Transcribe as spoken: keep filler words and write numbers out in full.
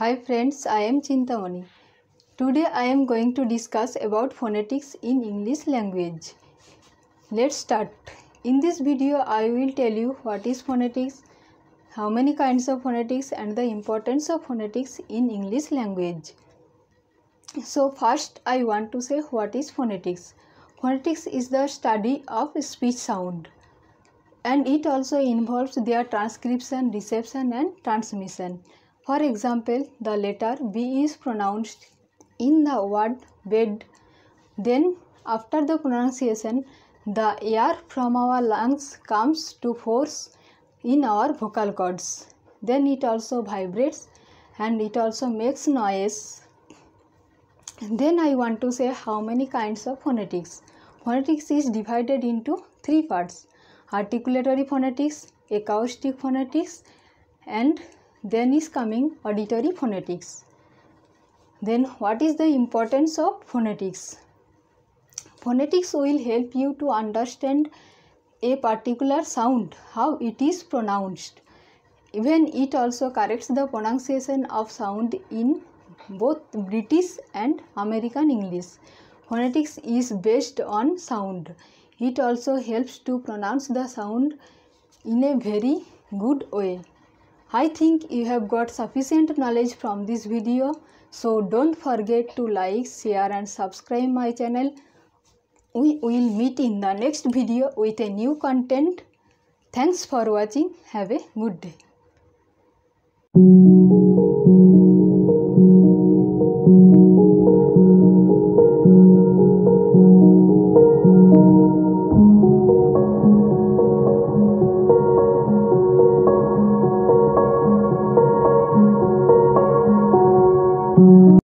Hi friends, I am Chintamani. Today I am going to discuss about phonetics in English language. Let's start. In this video I will tell you what is phonetics, how many kinds of phonetics and the importance of phonetics in English language. So first I want to say what is phonetics. Phonetics is the study of speech sound, and it also involves their transcription, reception and transmission. For example, the letter B is pronounced in the word bed. Then after the pronunciation, the air from our lungs comes to force in our vocal cords. Then it also vibrates and it also makes noise. Then I want to say how many kinds of phonetics. Phonetics is divided into three parts: articulatory phonetics, acoustic phonetics, and then is coming auditory phonetics. Then what is the importance of phonetics? Phonetics will help you to understand a particular sound, how it is pronounced. Even it also corrects the pronunciation of sound in both British and American English. Phonetics is based on sound. It also helps to pronounce the sound in a very good way. I think you have got sufficient knowledge from this video, so don't forget to like, share and subscribe my channel. We will meet in the next video with a new content. Thanks for watching. Have a good day.